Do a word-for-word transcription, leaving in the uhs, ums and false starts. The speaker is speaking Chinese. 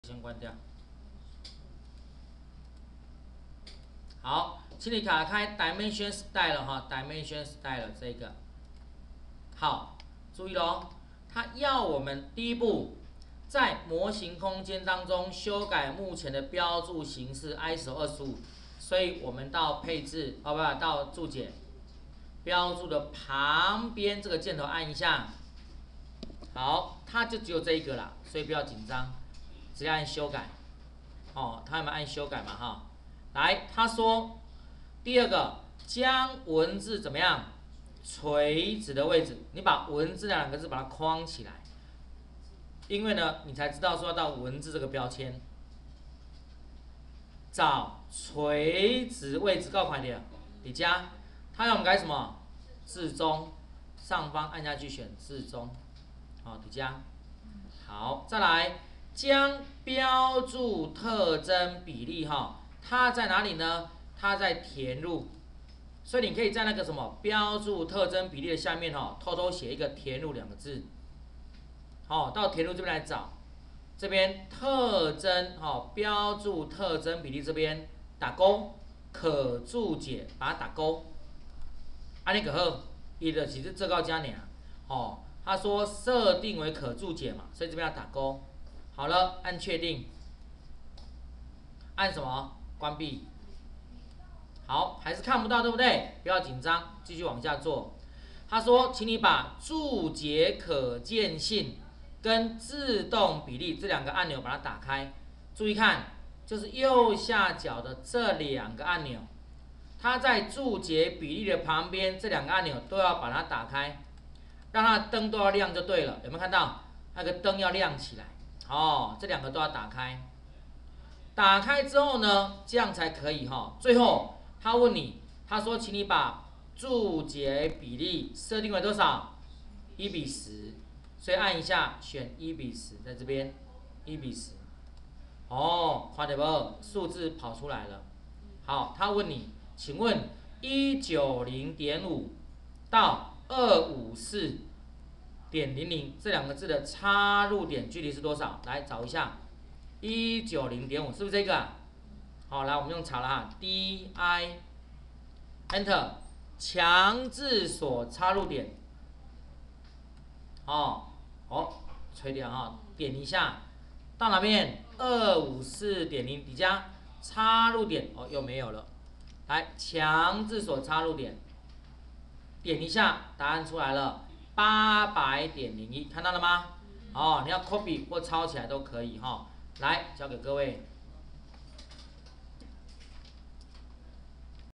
先关掉。好，请你打开 Dimension Style 哈 ，Dimension Style 这个。好，注意喽，它要我们第一步，在模型空间当中修改目前的标注形式 I S O 二十五，所以我们到配置，哦不，到注解，标注的旁边这个箭头按一下。好，它就只有这一个啦，所以不要紧张，直接按修改。哦，他有没有按修改嘛？哈，来，他说第二个，将文字怎么样？垂直的位置，你把文字两个字把它框起来，因为呢，你才知道说要到文字这个标签，找垂直位置，够快点，你加，它要我们改什么？置中，上方按下去选置中，好，底加，好，再来将标注特征比例哈，它在哪里呢？它在填入。所以你可以在那个什么标注特征比例的下面哈，偷偷写一个填入两个字，好，到填入这边来找，这边特征哈，标注特征比例这边打勾，可注解把它打勾，安尼就好，伊就其实这个加尔，哦，他说设定为可注解嘛，所以这边要打勾，好了，按确定，按什么？关闭。好，还是看不到，对不对？不要紧张，继续往下做。他说，请你把注解可见性跟自动比例这两个按钮把它打开。注意看，就是右下角的这两个按钮，它在注解比例的旁边，这两个按钮都要把它打开，让它的灯都要亮就对了。有没有看到？那个灯要亮起来。哦，这两个都要打开。打开之后呢，这样才可以哈。最后。他问你，他说，请你把注解比例设定为多少？一比十，所以按一下选一比十，在这边一比十。哦，看到不？数字跑出来了。好，他问你，请问一百九十点五到二百五十四点零零这两个字的插入点距离是多少？来找一下，一百九十点五是不是这个啊？好，来我们用查了哈 ，D I Enter 强制锁插入点，哦，哦，垂点哈，点一下，到哪边？二五四点零底加插入点，哦，又没有了。来，强制锁插入点，点一下，答案出来了，八百点零一，看到了吗？哦，你要 copy 或抄起来都可以哈。来，交给各位。